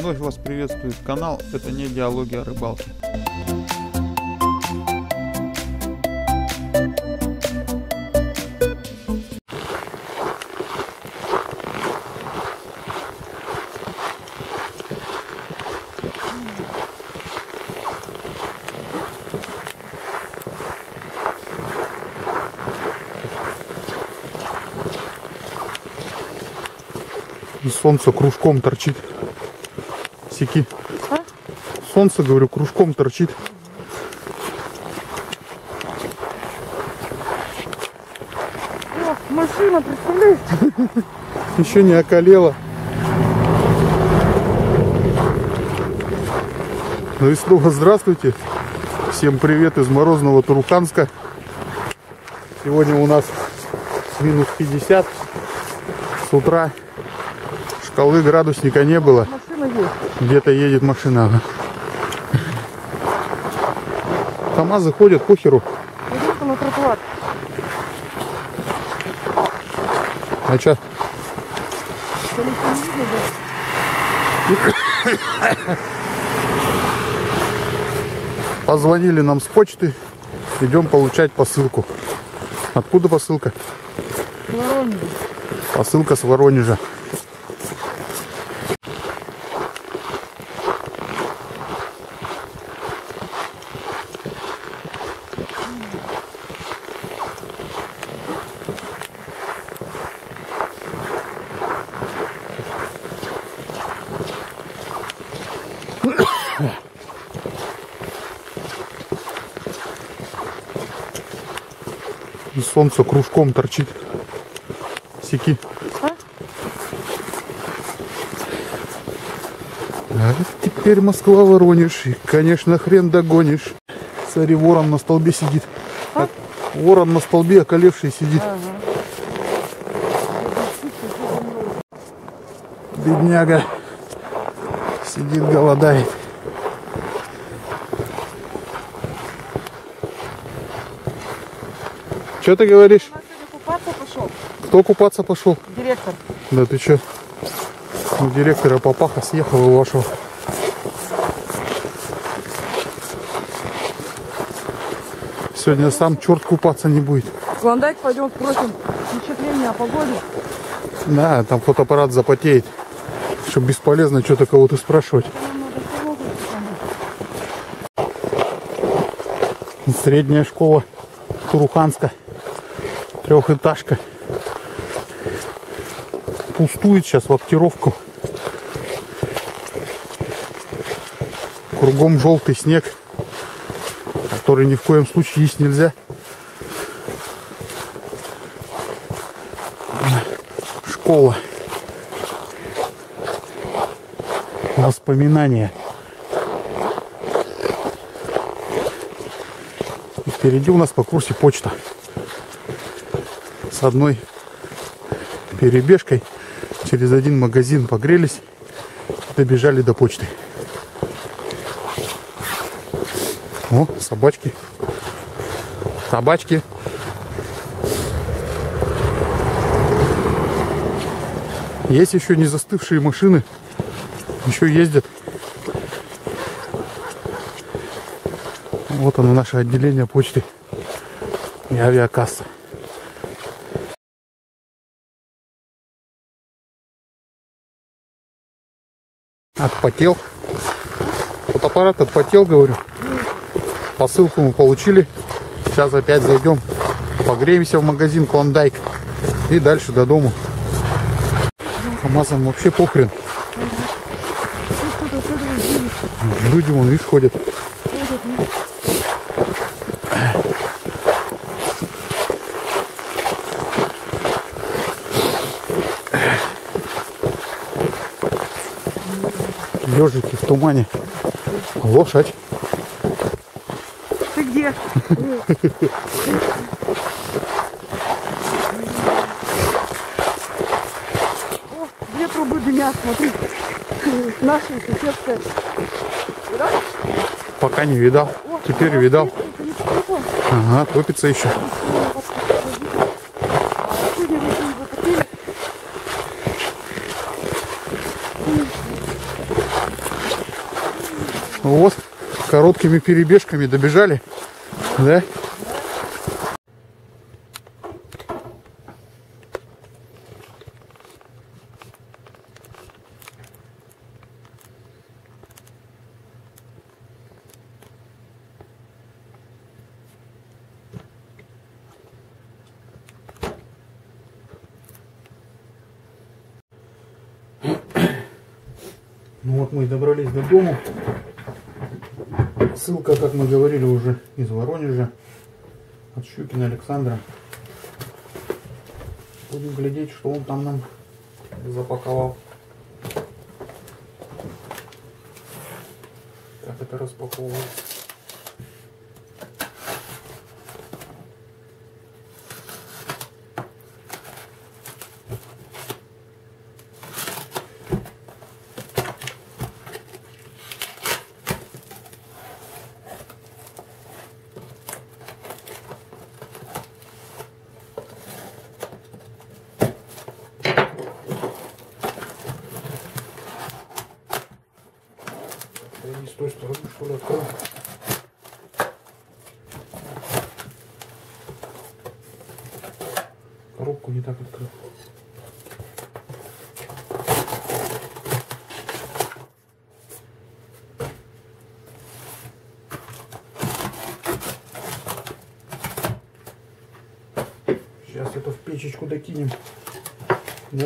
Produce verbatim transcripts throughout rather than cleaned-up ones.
Вновь вас приветствует канал «Это не диалоги о рыбалке». И солнце кружком торчит. Сики. А? Солнце, говорю, кружком торчит. О, машина, представляешь? Еще не околела. Ну и снова здравствуйте. Всем привет из морозного Туруханска. Сегодня у нас минус пятьдесят. С утра шкалы градусника не было. Где-то едет машина. КамАЗы ходят, похеру. Идем на тротуар. А чё? Позвонили нам с почты. Идем получать посылку. Откуда посылка? С Воронежа. Посылка с Воронежа. И солнце кружком торчит. Сики. А? А теперь Москва-Воронеж. И, конечно, хрен догонишь. Смотри, ворон на столбе сидит. А? Ворон на столбе околевший сидит. Ага. Бедняга. Сидит, голодает. Что ты говоришь? Купаться пошел. Кто купаться пошел? Директор. Да ты что? У директора папаха съехал у вашего. Сегодня сам черт купаться не будет. Клондайк пойдем спросим впечатление о погоде. Да, там фотоаппарат запотеет. Что бесполезно что-то кого-то спрашивать. Средняя школа Туруханска. Трехэтажка. Пустует сейчас в актировку. Кругом желтый снег, который ни в коем случае есть нельзя. Школа. Воспоминания. И впереди у нас по курсе почта. С одной перебежкой через один магазин погрелись и добежали до почты. О, собачки. Собачки. Есть еще не застывшие машины. Еще ездят. Вот оно, наше отделение почты и авиакасса. Отпотел. Фотоаппарат отпотел, говорю. Посылку мы получили. Сейчас опять зайдем. Погреемся в магазин Клондайк. И дальше до дому. КамАЗам вообще похрен. Люди, вон, видишь, ходят. Ежики в тумане. Лошадь. Ты где? О, две трубы дымят, смотри. Наша соседская. Пока не видал. Теперь видал. Ага, топится еще. Вот, короткими перебежками добежали, да? Ну вот мы и добрались до дома. Ссылка, как мы говорили, уже из Воронежа. От Щукина Александра. Будем глядеть, что он там нам запаковал. Как это распаковывается. Не с той стороны, что ли, открою. Коробку не так открыл. Сейчас это в печечку докинем. Да?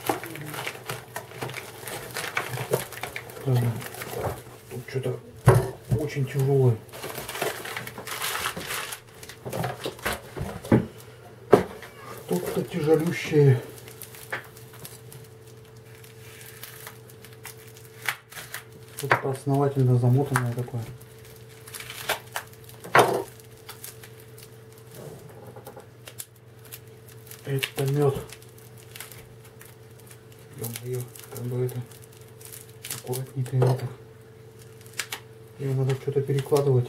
Ага. Тут что-то очень тяжелое. Что-то тяжелющее. Что-то основательно замотанное такое. Это мед. Ё-моё, как бы это аккуратненько это. Ее надо что-то перекладывать.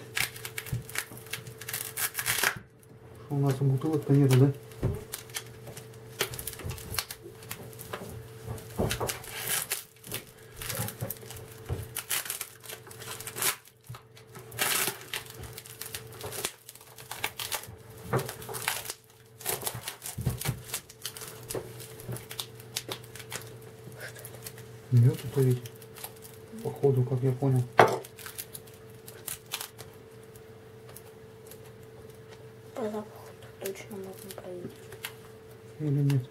Что у нас и бутылок-то нету, да? Мед это ведь, походу, как я понял. По запаху точно можно проверить. Или нет?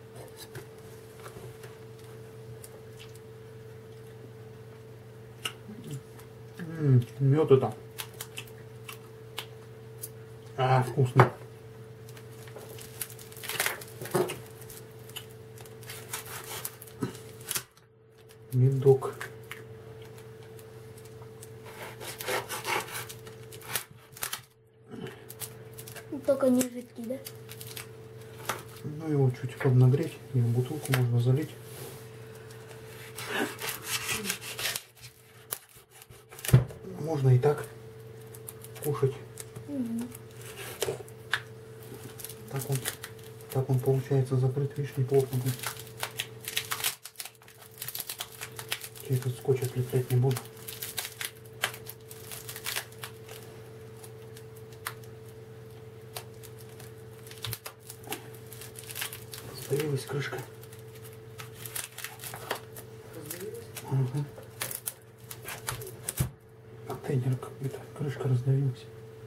М-м, мед это. А, вкусно. Медок. Только не жидкий, да? Ну его чуть поднагреть, и в бутылку можно залить. Можно и так кушать. Угу. Так он, так он получается закрыт, видишь, неплотно будет. Я этот скотч отлеплять не буду. Раздавилась крышка. Ага. Контейнер какой-то. Крышка раздавилась.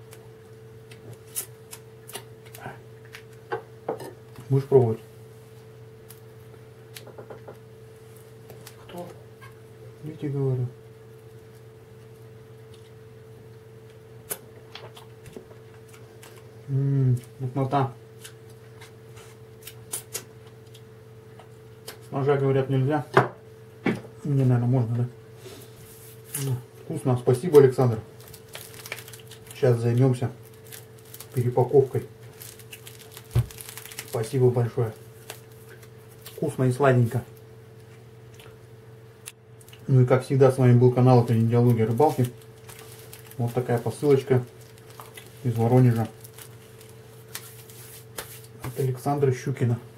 Будешь пробовать? Кто? Видите, говорю. Ммм, вкуснота. С ножа, говорят, нельзя. Мне, наверное, можно, да? Ну, вкусно. Спасибо, Александр. Сейчас займемся перепаковкой. Спасибо большое. Вкусно и сладенько. Ну и как всегда, с вами был канал «Это не диалоги о рыбалке». Вот такая посылочка из Воронежа от Александра Щукина.